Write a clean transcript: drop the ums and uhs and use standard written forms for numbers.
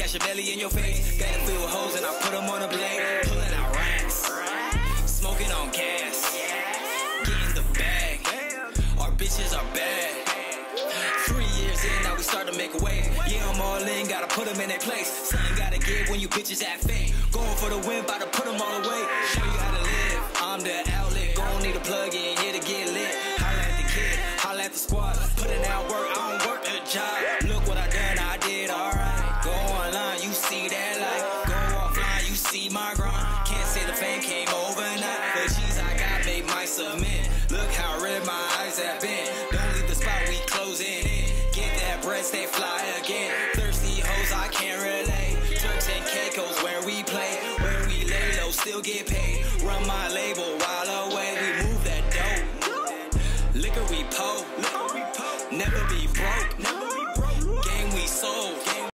smash your belly in your face. Got it filled with hoes and I put them on a blade. Pulling out racks, smoking on gas, getting the bag. Our bitches are bad. 3 years in, now we start to make a wave. Yeah, I'm all in, gotta put them in their place. Something gotta give when you bitches act fake. Going for the win, bout to put them all away. Show you how to live, I'm the outlet. Gon' need a plug in here to get lit. Holla at the kid, holla at the squad. Putting out work, I don't work a job. Look what I done, I did alright. Go online, you see that light. Go offline, you see my grind. Can't say the fame came overnight, but geez, I got made my submit. Look how red my eyes have been. Don't leave the spot, we closing in. Get that bread, stay fly again. Thirsty hoes, I can't relate. Turks and Caicos, where we play, where we lay low, still get paid. Run my label,